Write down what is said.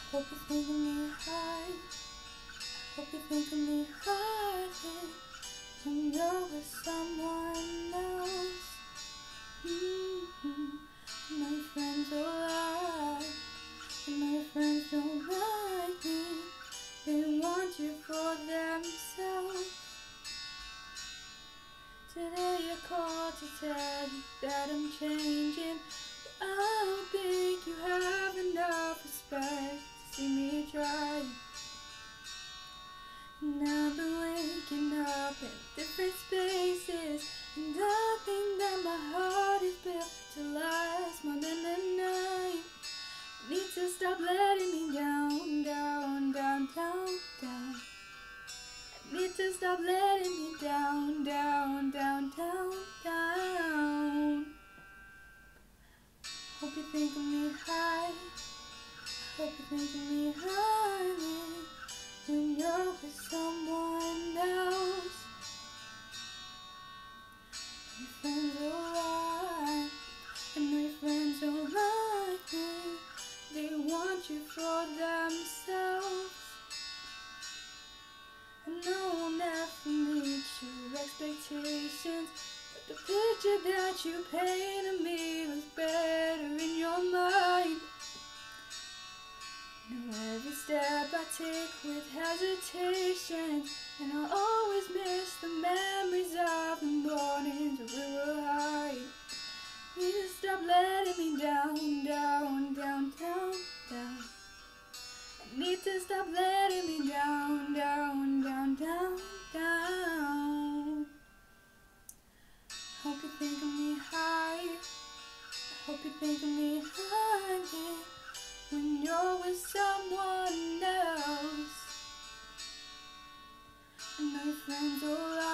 Hope you think of me high. Hope you think of me high when you're with someone else. My friends all lie, and my friends don't like me. They want you for themselves. Today I called to tell you that I'm changing, but I don't think you have enough respect to see me try. And I've been waking up in different spaces, and I think that my heart is built to last more than a night. I need to stop letting me down, down, down, down, down. I need to stop letting me down, down, down, down, down. Hope you think of me high. Hope you think of me highly when you're with someone else. My friends all lie, and my friends don't like me. They want you for themselves. I know I'll never meet your expectations, but the picture that you painted me was better in your mind. Now every step I take with hesitation, and I'll always miss the memories of the mornings we were high. Need to stop letting me down, down, down, down, down. I need to stop letting me down, down, down, down, down. Hope you think of me high. Hope you think of me high when you're with someone else. And my friends all